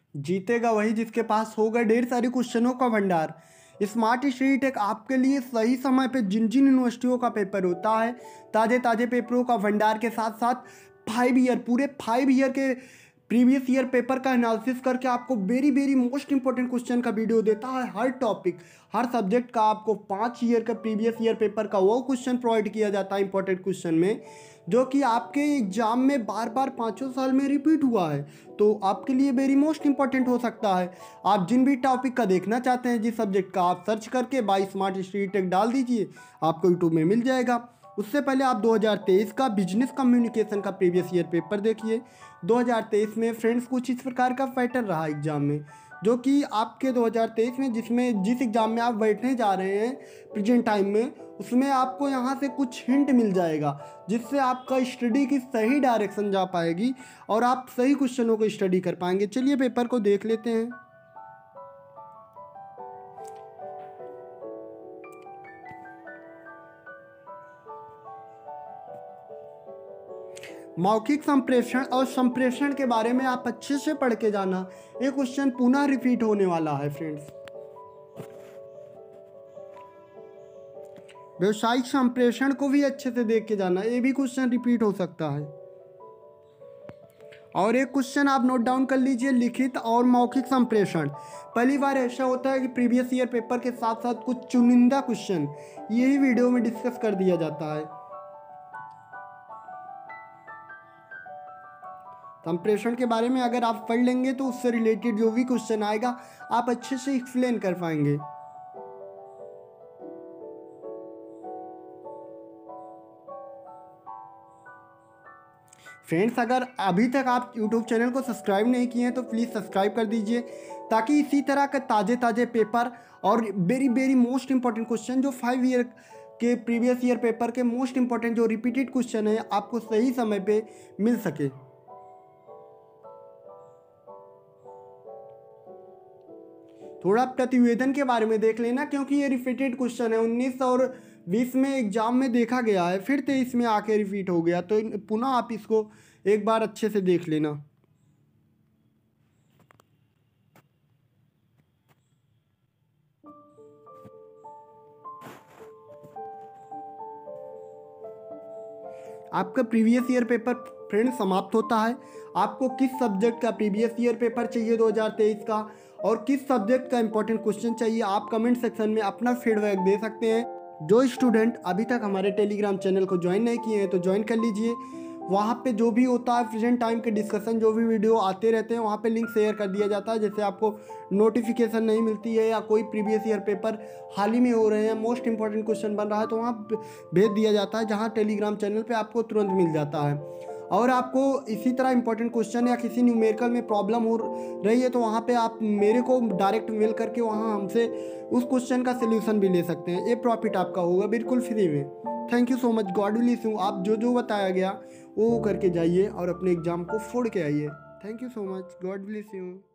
जीतेगा वही जिसके पास होगा ढेर सारे क्वेश्चनों का भंडार। स्मार्ट स्टडी टेक आपके लिए सही समय पे जिन जिन यूनिवर्सिटियों का पेपर होता है, ताज़े ताज़े पेपरों का भंडार के साथ साथ 5 ईयर पूरे 5 ईयर के प्रीवियस ईयर पेपर का एनालिसिस करके आपको very very most important question का वीडियो देता है। हर टॉपिक हर सब्जेक्ट का आपको 5 ईयर का प्रीवियस ईयर पेपर का वो क्वेश्चन प्रोवाइड किया जाता है इंपॉर्टेंट क्वेश्चन में, जो कि आपके एग्जाम में बार बार 5 साल में रिपीट हुआ है। तो आपके लिए वेरी मोस्ट इंपॉर्टेंट हो सकता है। आप जिन भी टॉपिक का देखना चाहते हैं जिस सब्जेक्ट का, आप सर्च करके बाय स्मार्ट स्टडी टेक डाल दीजिए, आपको यूट्यूब में मिल जाएगा। उससे पहले आप 2023 का बिजनेस कम्युनिकेशन का प्रीवियस ईयर पेपर देखिए। 2023 में फ्रेंड्स कुछ इस प्रकार का पैटर्न रहा एग्जाम में, जो कि आपके 2023 में जिस एग्ज़ाम में आप बैठने जा रहे हैं प्रेजेंट टाइम में, उसमें आपको यहाँ से कुछ हिंट मिल जाएगा जिससे आपका स्टडी की सही डायरेक्शन जा पाएगी और आप सही क्वेश्चनों को स्टडी कर पाएंगे। चलिए पेपर को देख लेते हैं। मौखिक संप्रेषण और संप्रेषण के बारे में आप अच्छे से पढ़ के जाना। ये क्वेश्चन पुनः रिपीट होने वाला है फ्रेंड्स। व्यवसायिक संप्रेषण को भी अच्छे से देख के जाना, ये भी क्वेश्चन रिपीट हो सकता है। और एक क्वेश्चन आप नोट डाउन कर लीजिए, लिखित और मौखिक संप्रेषण। पहली बार ऐसा होता है कि प्रीवियस ईयर पेपर के साथ साथ कुछ चुनिंदा क्वेश्चन यही वीडियो में डिस्कस कर दिया जाता है। संप्रेषण के बारे में अगर आप पढ़ लेंगे तो उससे रिलेटेड जो भी क्वेश्चन आएगा आप अच्छे से एक्सप्लेन कर पाएंगे। फ्रेंड्स, अगर अभी तक आप YouTube चैनल को सब्सक्राइब नहीं किए हैं तो प्लीज़ सब्सक्राइब कर दीजिए, ताकि इसी तरह के ताज़े ताज़े पेपर और very very most important question जो 5 ईयर के प्रीवियस ईयर पेपर के मोस्ट इंपॉर्टेंट जो रिपीटेड क्वेश्चन है आपको सही समय पे मिल सके। थोड़ा प्रतिवेदन के बारे में देख लेना, क्योंकि ये रिपीटेड क्वेश्चन है। 19 और 20 में एग्जाम में देखा गया है, फिर 23 में आके रिपीट हो गया, तो पुनः आप इसको एक बार अच्छे से देख लेना। आपका प्रीवियस ईयर पेपर फ्रेंड समाप्त होता है। आपको किस सब्जेक्ट का प्रीवियस ईयर पेपर चाहिए 2023 का और किस सब्जेक्ट का इंपॉर्टेंट क्वेश्चन चाहिए, आप कमेंट सेक्शन में अपना फीडबैक दे सकते हैं। जो स्टूडेंट अभी तक हमारे टेलीग्राम चैनल को ज्वाइन नहीं किए हैं तो ज्वाइन कर लीजिए। वहाँ पे जो भी होता है प्रेजेंट टाइम के डिस्कशन, जो भी वीडियो आते रहते हैं, वहाँ पे लिंक शेयर कर दिया जाता है, जैसे आपको नोटिफिकेशन नहीं मिलती है या कोई प्रीवियस ईयर पेपर हाल ही में हो रहे हैं, मोस्ट इंपॉर्टेंट क्वेश्चन बन रहा है, तो वहाँ भेज दिया जाता है, जहाँ टेलीग्राम चैनल पे आपको तुरंत मिल जाता है। और आपको इसी तरह इंपॉर्टेंट क्वेश्चन या किसी न्यूमेरिकल में प्रॉब्लम हो रही है तो वहाँ पे आप मेरे को डायरेक्ट मेल करके वहाँ हमसे उस क्वेश्चन का सोल्यूशन भी ले सकते हैं। ये प्रॉफिट आपका होगा बिल्कुल फ्री में। Thank you so much, God bless you. आप जो जो बताया गया वो करके जाइए और अपने एग्ज़ाम को फोड़ के आइए। Thank you so much, God bless you.